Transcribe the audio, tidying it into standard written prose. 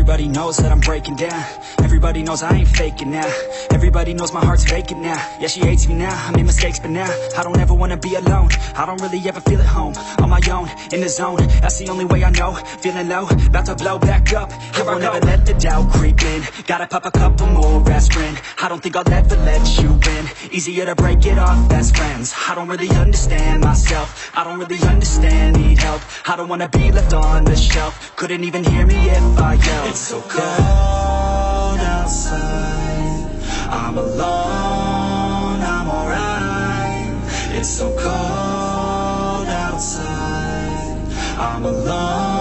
Everybody knows that I'm breaking down. Everybody knows I ain't faking now. Everybody knows my heart's vacant now. Yeah, she hates me now, I made mistakes but now I don't ever wanna be alone. I don't really ever feel at home. On my own, in the zone, that's the only way I know. Feeling low, about to blow back up. Here I won't ever let the doubt creep in. Gotta pop a couple more aspirin. I don't think I'll ever let you in. Easier to break it off best friends. I don't really understand myself. I don't really understand, need help. I don't wanna be left on the shelf. Couldn't even hear me if I yelled. It's so cold outside, I'm alone, I'm alright. It's so cold outside, I'm alone.